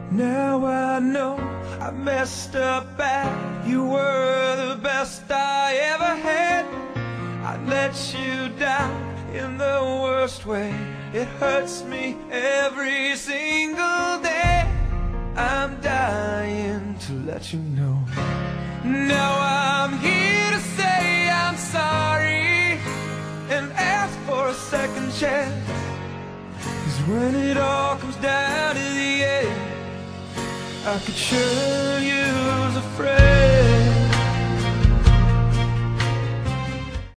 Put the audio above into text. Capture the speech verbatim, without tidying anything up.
Now I know I messed up bad. You were the best I ever had. I let you down in the worst way. It hurts me every single day. I'm dying to let you know. Now I'm here to say I'm sorry and ask for a second chance. 'Cause when it all comes down to the end, I could sure use a friend.